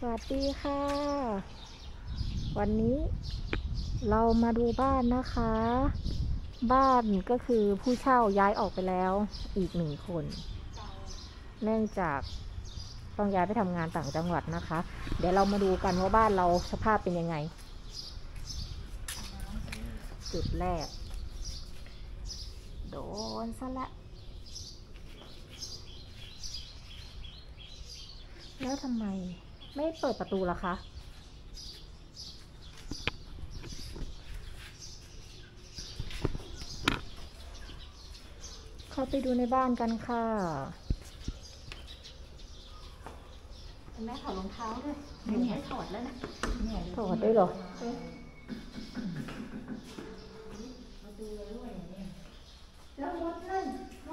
วัสดีค่ะวันนี้เรามาดูบ้านนะคะ บ้านก็คือผู้เช่าย้ายออกไปแล้วอีก1 คนเนื่องจากต้องย้ายไปทำงานต่างจังหวัดนะคะ เดี๋ยวเรามาดูกันว่าบ้านเราสภาพเป็นยังไงจุดแรกโดนซะละแล้วทำไมไม่เปิดประตูล่ะคะเข้าไปดูในบ้านกันค่ะแม่ถอดรองเท้าด้วยไม่ถอดแล้วนะถอดด้วยเหรอมาดูเลยด้วยเนี่ยแล้วมดนั่น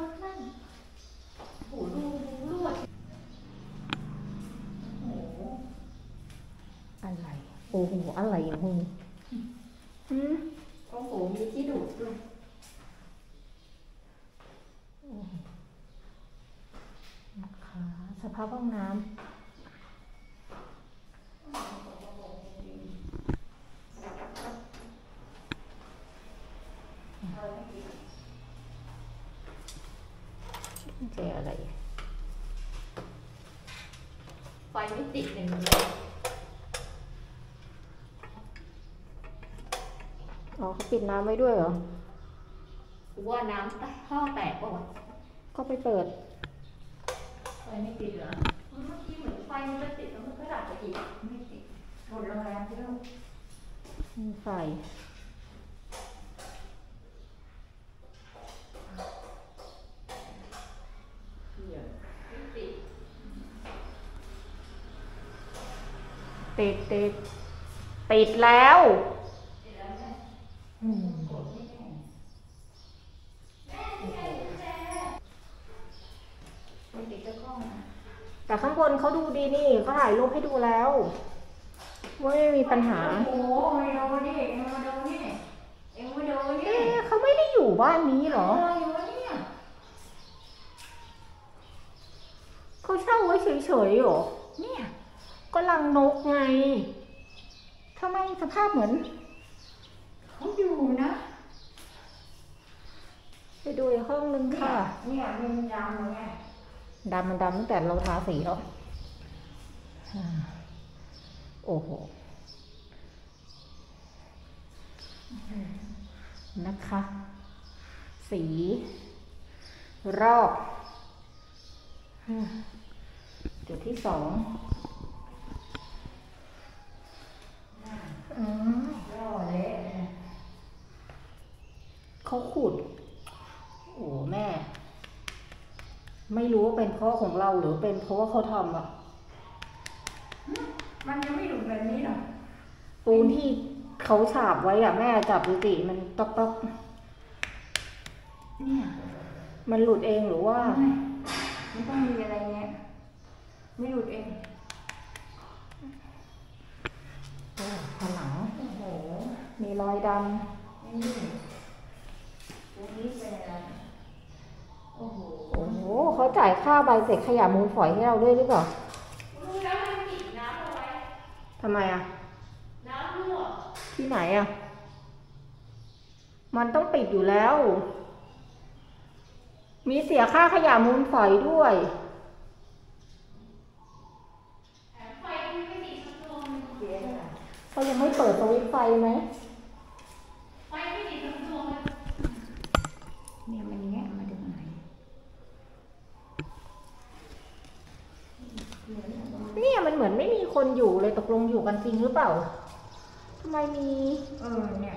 โหดูลวดโอ้โหอะไรโอ้โหอะไรอย่างมึงโอ้โหมีที่ดูดด้วยนะคะสภาพห้องน้ำเจออะไรไฟไม่ติดเลยอ๋อเขาปิดน้ำไว้ด้วยเหรอว่าน้ำท่อแตกป่ะก็ไปเปิดไฟไม่ติดเหรอเมื่อกี้เหมือนไฟมันจะติดแล้วมันก็ดับไปอีกไม่ติดหมดโรงแรมที่เรามีไฟติดแล้วแต่ข้างบนเขาดูดีนี่เขาถ่ายรูปให้ดูแล้วว่าไม่มีปัญหาโอ้ยมาดูนี่มาดูนี่มาดูนี่เขาไม่ได้อยู่บ้านนี้หรอเขาเช่าไว้เฉยๆหรอเนี่ยก็รังนกไงทำไมสภาพเหมือนเขาอยู่นะไปดูอีกห้องนึงค่ะเนี่ยมันดำไงมันดำตั้งแต่เราทาสีแล้วโอ้โหนะคะสีรอบจุดที่2ย่อเละเขาขุดโอ้แม่ไม่รู้ว่าเป็นเพราะของเราหรือเป็นเพราะว่าเขาทำอ่ะมันยังไม่หลุดแบบนี้หรอปูนที่เขาฉาบไว้อ่ะแม่จับดูสิมันต๊อกเนี่ยมันหลุดเองหรือว่ามันต้องมีอะไรเงี้ยไม่หลุดเองผนังโอ้โหมีรอยดำนี่ตรงนี้เป็นอะไรโอ้โหเขาจ่ายค่าใบเสร็จขยะมูลฝอยให้เราด้วยหรือเปล่ารู้แล้วมันปิดน้ำเอาไว้ทำไมอ่ะน้ำรั่วที่ไหนอ่ะมันต้องปิดอยู่แล้วมีเสียค่าขยะมูลฝอยด้วยไฟไม่ติดสักดวงเขายังไม่เปิดสวิตช์ไฟไหมไฟไม่ติดสักดวงเนี่ยมันแงะมาจากไหนเนี่ยมันเหมือนไม่มีคนอยู่เลยตกลงอยู่กันจริงหรือเปล่าทำไมมีเนี่ย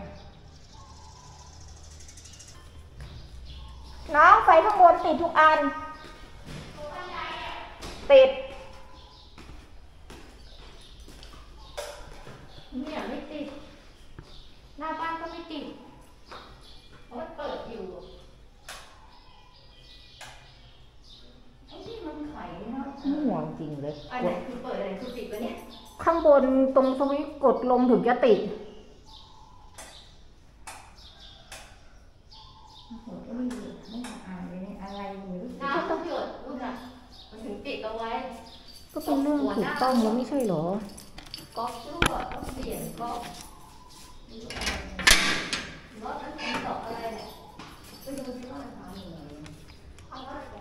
น้องไฟข้างบนติดทุกอันติดเนี่ยไม่ติดหน้าบ้านก็ไม่ติดเพราะเปิดอยู่ไอ้ที่มันไขนะไม่ห่วงจริงเลยอันไหนคือเปิดอะไรคือติดปะเนี่ยข้างบนตรงสวิตช์กดลงถึงจะติดน้ำต้องหยดลูกอะมันถึงติดเอาไว้ก็เป็นเรื่องถูกต้องแล้วไม่ใช่เหรอก๊อกรั่วต้องเปลี่ยนก๊อกรถนั้นเป็นดอกอะไรเนี่ยไปดูที่ว่าทำยังไงเอาว่าจะ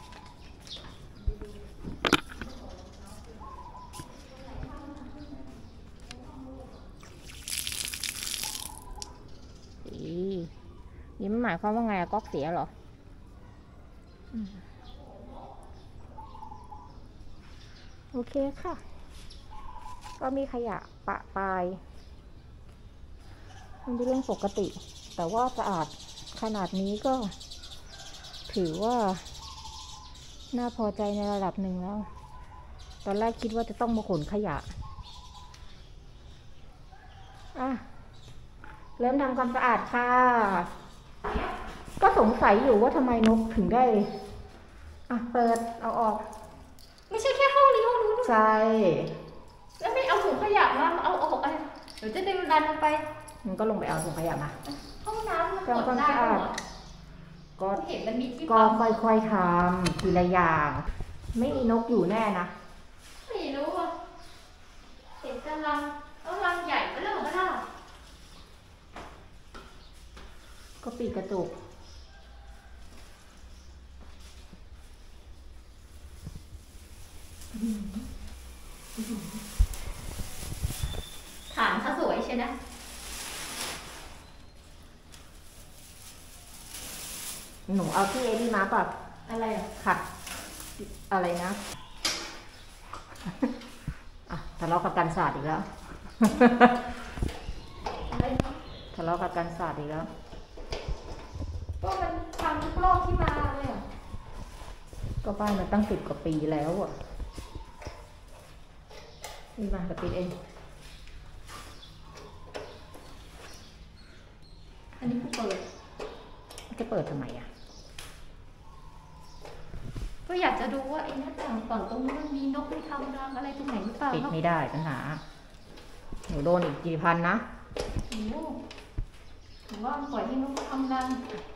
นี่มันหมายความว่าไงอะก๊อกเสียเหรอโอเคค่ะก็มีขยะปะปายมันเป็นเรื่องปกติแต่ว่าสะอาดขนาดนี้ก็ถือว่าน่าพอใจในระดับหนึ่งแล้วตอนแรกคิดว่าจะต้องมาขนขยะเริ่มทำความสะอาดค่ะก็สงสัยอยู่ว่าทำไมนกถึงได้เปิดเอาออกไม่ใช่แค่ห้องนี้ห้องนู้นใช่แล้วไม่เอาถุงขยะมาเอาออกอะไรเดี๋ยวจะดึงดันลงไปมันก็ลงไปเอาถุงขยะมาห้องน้ำมันกดได้ก็เห็นมันมีที่ก็ค่อยๆทำทีละอย่างไม่มีนกอยู่แน่นะไม่รู้อ่ะเห็นกำลังใหญ่ก็เรื่องก็ได้ก็ปีกกระจกฐานเขาสวยใช่ไหมหนูเอาที่นี่มาแบบอะไรขัดอะไรนะทะเลาะกับกันศาสตร์อีกแล้วทะเลาะกับกันศาสตร์อีกแล้วก็มันทำทุกรอบที่มาเลยก็บ้านมันตั้ง10 กว่าปีแล้วอ่ะนี่มากับปิดเองอันนี้เปิดจะเปิดทำไมก็อยากจะดูว่าไอ้หน้าต่างฝั่งตรงนี้มันมีนกไม่ทำรังอะไรตรงไหนหรือเปล่าปิดไม่ได้ปัญหาหนูโดนอีกกี่พันนะถือว่าปล่อยให้นกทำรัง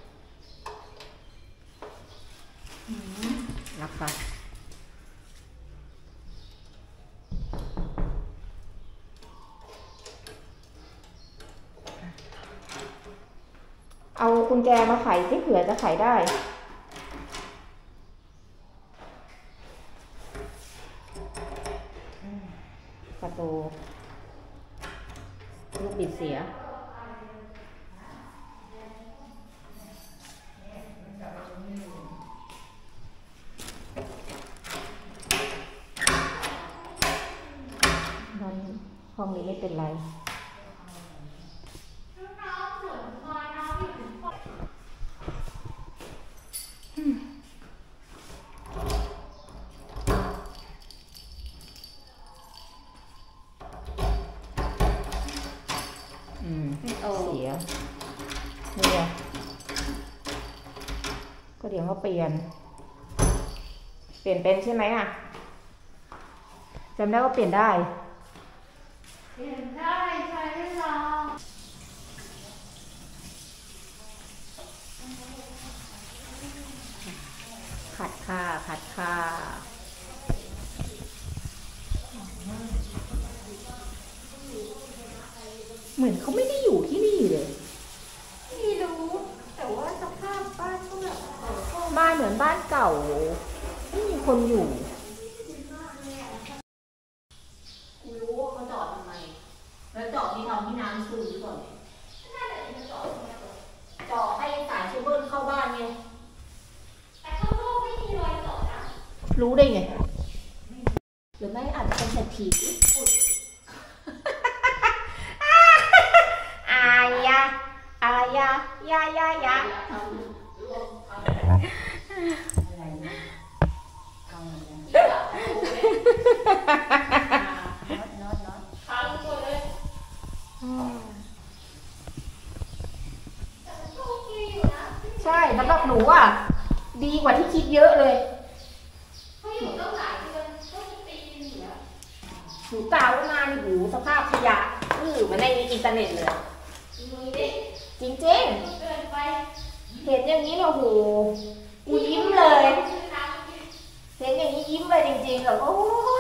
รักค่ะเอากุญแจมาไขสิเผื่อจะไขได้ประตูลูกบิดเสียห้องนี้ไม่เป็นไรเสียนี่ไงก็เดี๋ยวเขาเปลี่ยนเป็นใช่ไหมจำได้ว่าเปลี่ยนได้ใช้เวลาขัดค่ะเหมือนเขาไม่ได้อยู่ที่นี่เลยไม่รู้แต่ว่าสภาพบ้านก็แบบบ้านเหมือนบ้านเก่าไม่มีคนอยู่รู้ว่าเขาจอดทำไมแล้วจอดที่ทำที่น้ำซึมก่อนจอดให้สายเคเบิลเข้าบ้านไงแต่ข้างนอกไม่มีรอยจอดนะรู้ได้ไงหรือไม่อาจจะเป็นเศรษฐียาใช่สำหรับหนูดีกว่าที่คิดเยอะเลยเขาอยู่ตั้งหลายเดือนก็ปีนึงแล้วหนูกล่าวว่างานหูสภาพขยะเหมือนในอินเทอร์เน็ตเลยจริงๆเห็นอย่างนี้เนี่ยโหกูยิ้มเลยเห็นอย่างนี้ยิ้มเลยจริงๆแบบโอ้